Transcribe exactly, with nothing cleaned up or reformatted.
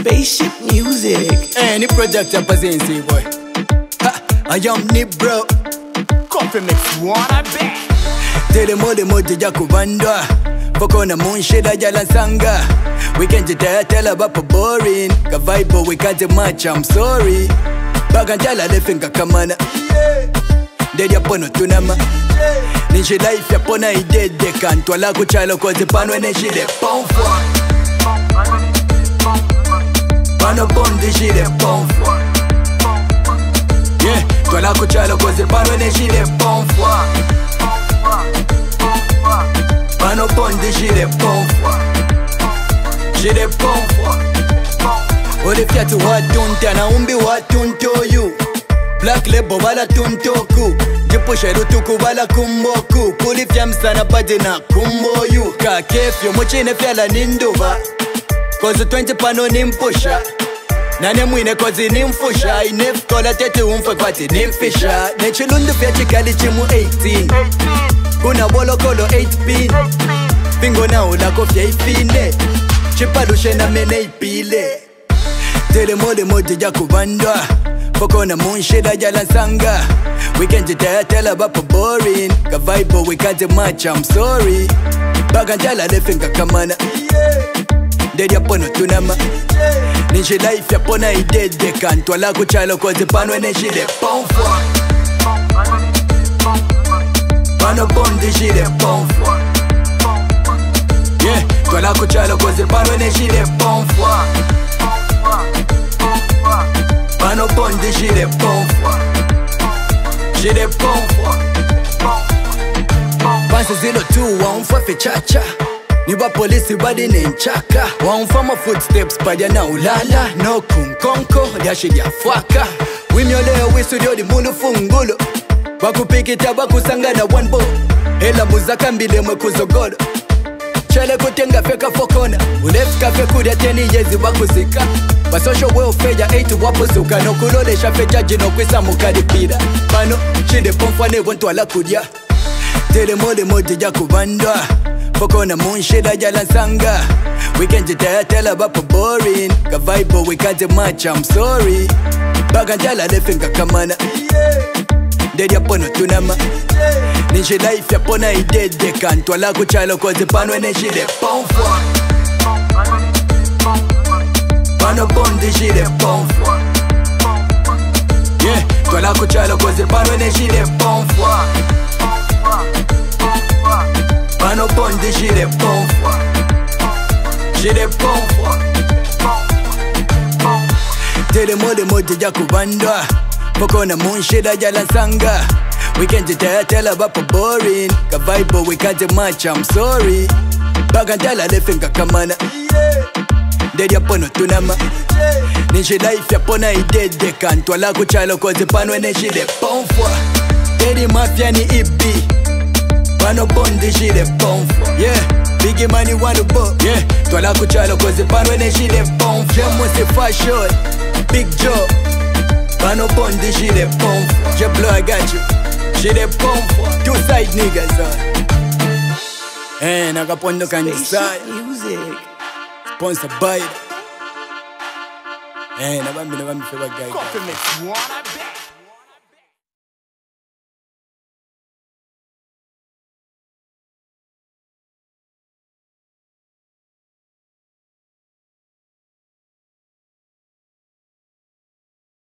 Spaceship music. Any project I'm passing, see boy. Ha, I am Nibro. Coffee mix wanna be. Tele mode mode ya kubandwa. Foko na munshida jala sanga. Weekend jitaya tela bapa boring. Ka vibe we can't match, I'm sorry. Bagantala lefinga kamana. Dedi apono tunama. Ninshi life ya pona idede. Kantwa la kuchalo kozi panwe Nshilepomfwa. Pano bondi Nshilepomfwa. Yeah, twala kuchalo kozi panwe Nshilepomfwa. Pano bondi Nshilepomfwa. Nshilepomfwa. Ole fiatu watunta na umbi watuntoyu. Black label wala tuntoku. Jipusha rutuku wala kumboku. Puli fya msana pade na kumboyu. Ka kefyo mochine fyala ninduva. Kozi twenty pano nimpusha. Nane mwine kozi nimfusha. Inef kola tete umfa kwati nimfisha. Nechilundu fya chikali chimu eighteen. Kuna bolo kolo eight pin. Fingo na ula kofya ifine. Chipalushe na mene ipile. Tele mode mode ya kubandwa. Foko na munshida jala sanga. Weekend jitaya tela bapa boring. Ka vibe we can't match, I'm sorry. Bagantala lefinga kamana. Dedi apono tunama. Ninshi life ya pona idede. Kantwa la kuchalo kozi panwe Nshilepomfwa. Pano bondi Nshilepomfwa. Yeah, twala kuchalo kozi panwe Nshilepomfwa. Pano bondi Nshilepomfwa. Nshilepomfwa. Pansi zero two waumfa fechacha. Niba polisi badi nenchaka. Waumfa ma footsteps padia na ulala. No kunkonko liashi ya fwaka. Wimyoleo wisudio di mulu fungulo. Bakupikita bakusanga na one bo. Hela muzaka mbile mwe kuzogodo. Chale kutenga feka fokona. Ulefika fekudia teni yezi wakuzika. Ba social welfare ya eight wapuzuka. No kulolesha fejaji no kwisa mukadipida. Pano Nshilepomfwa ne wontu ala kudia. Tele mode mode ya kubandwa. Foko na munshida jala sanga. Weekend jitaya tela bapa boring. Ka vibe we can't match, I'm sorry. Bagantala lefinga kamana. Dedi apono tunama. Ninshi life ya pona idede. Kantwa la kuchalo kozi panwe Nshilepomfwa. Pano bondi Nshilepomfwa. Yeah, twala kuchalo kozi panwe Nshilepomfwa. Pano bondi Nshilepomfwa. Nshilepomfwa. Tele mode mode ya kubandwa. Foko na munshida jala sanga. Weekend jitaya tela bapa boring. Ka vibe we can't match, I'm sorry. Bagantala lefinga kamana. Dedi apono tunama. Ninshi life ya pona idede. Kantwa la kuchalo kozi panwe Nshilepomfwa. Dedi mafia ni ibi. Pano bondi Nshilepomfwa. Yeah, bigi money wanna book. Yeah, twala kuchalo kozi panwe Nshilepomfwa. Jemo se fashion, big job. Pano bondi Nshilepomfwa. Jeblo I got you. Nshilepomfwa. Two side niggas on. Eh, nakapondo kan decide. Music. Sponsor by. Eh, nabambi nabambi feba guy. Coffee mix wanna